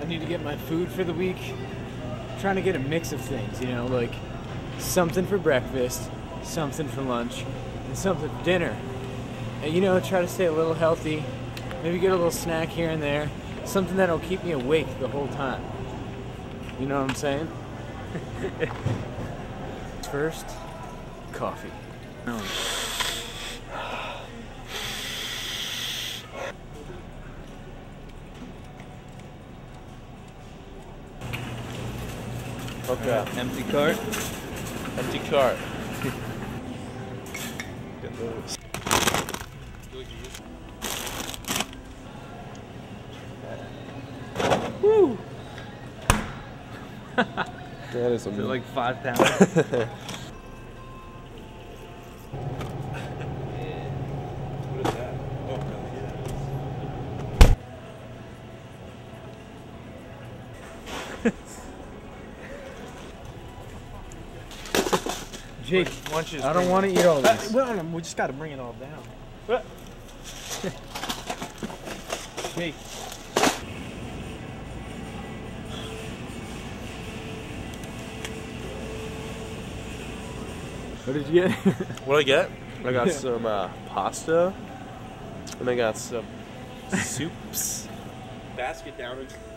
I need to get my food for the week. I'm trying to get a mix of things, you know, like something for breakfast, something for lunch, and something for dinner. And, you know, try to stay a little healthy, maybe get a little snack here and there, something that'll keep me awake the whole time. You know what I'm saying? First, coffee. No. Okay. Empty cart. Empty cart. Woo! That is like 5 pounds. What is that? Oh, yeah. Jake, Lunch is I don't want to eat all this. Well, we just got to bring it all down. Jake. What did you get? What I get? I got some pasta, and I got some soups. Basket down.